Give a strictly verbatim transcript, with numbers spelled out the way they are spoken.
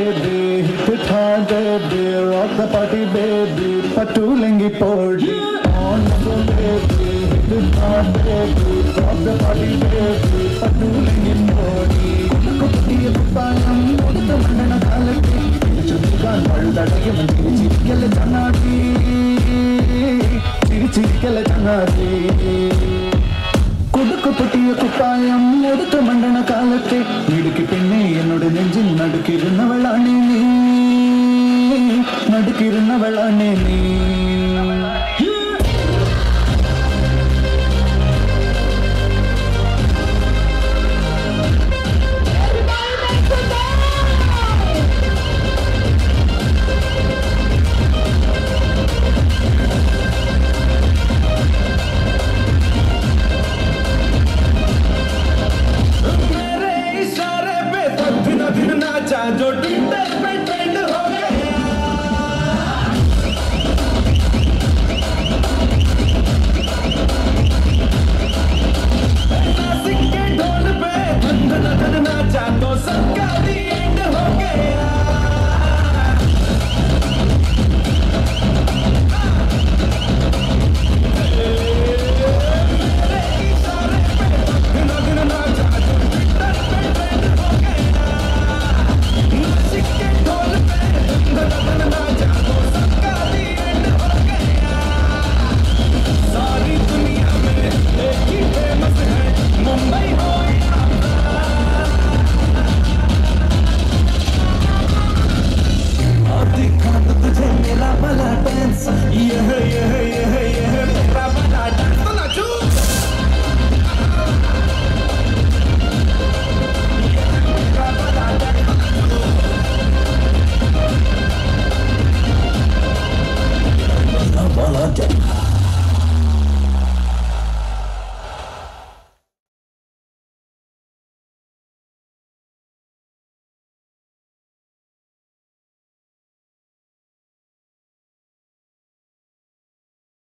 baby, hit it hard baby, rock the party baby, patulengi podi. On go baby, hit it hard baby, rock the party baby, patulengi podi. Kudiya kupayam mudda mandana kalaki, chudugan valdadiyam chirikele janadi, chirikele janadi. Kudukku putiya kupayam mudda mandana kalaki, nidiki penne enoda nenjil nadukirunnavalane nee, nadukirunnavalane nee. जो Twitter पे trend हो गया, नासिक के ढोल पे धन धन धन नाचा तो सबका दी एंड हो गया। मेरे इशारे पे धन धन नाचा जो ट्विटर पे ट्रेंड हो गया, सारी दुनिया में एक ही फेमस है, मुंबई हो और दिखा तो तुझे मेरा वाला डांस, ये है ये है ये है ये है मेरा वाला डांस, तो नाचो मेरा वाला डांस, वाला डांस।